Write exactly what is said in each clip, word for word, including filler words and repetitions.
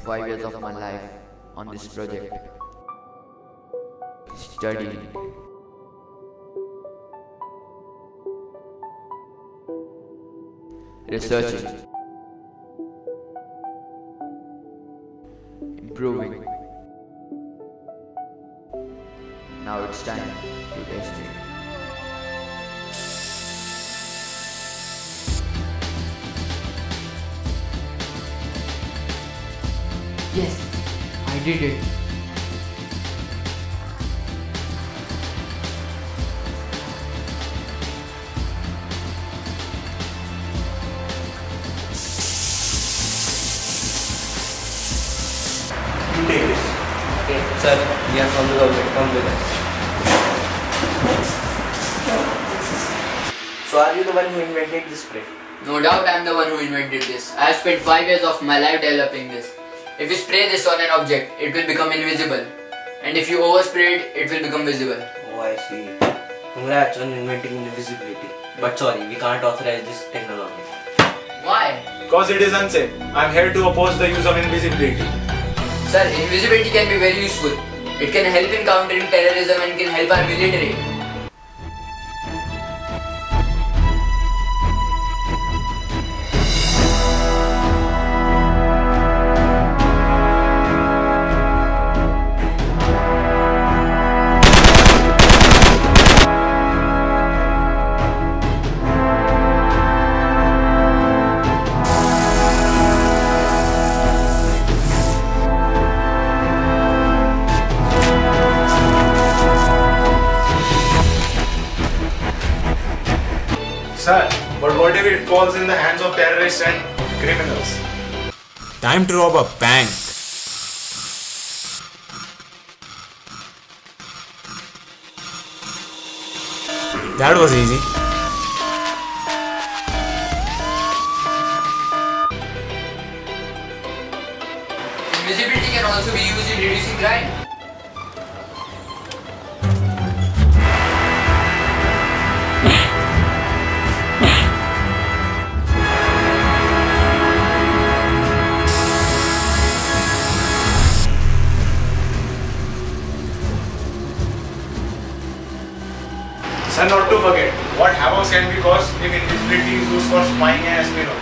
five years of my life on this project, studying, researching, improving. Now it's time to test it. Yes, I did it. You take this. Okay, sir, we are from the government. Come with us. So, are you the one who invented this spray? No doubt I am the one who invented this. I have spent five years of my life developing this. If you spray this on an object, it will become invisible. And if you overspray it, it will become visible. Oh, I see. Congrats on inventing invisibility. But sorry, we can't authorize this technology. Why? Because it is unsafe. I am here to oppose the use of invisibility. Sir, invisibility can be very useful. It can help in countering terrorism and can help our military. Sir, but what if it falls in the hands of terrorists and criminals? Time to rob a bank. That was easy. Invisibility can also be used in reducing crime. Sir, not to forget, what havoc can be caused if invisibility is used for spying and espionage.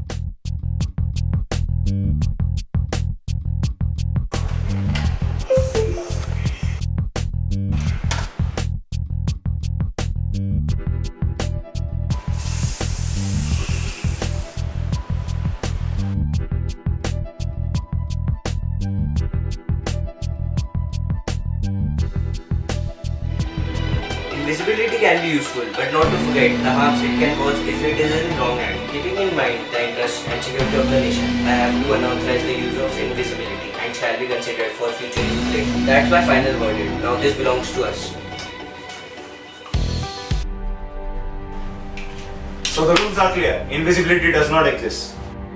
Invisibility can be useful, but not to forget the harms it can cause if it is in wrong hand. Keeping in mind the interest and security of the nation, I have to unauthorize the use of invisibility and shall be considered for future use later. That's my final verdict. Now this belongs to us. So the rules are clear. Invisibility does not exist.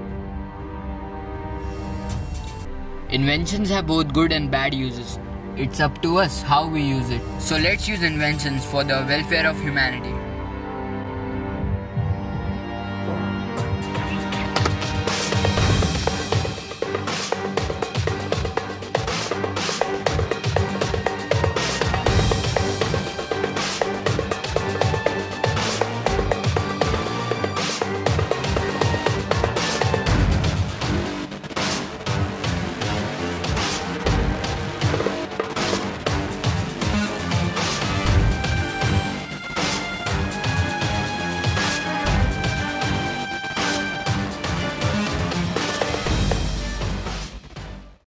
Inventions have both good and bad uses. It's up to us how we use it. So let's use inventions for the welfare of humanity.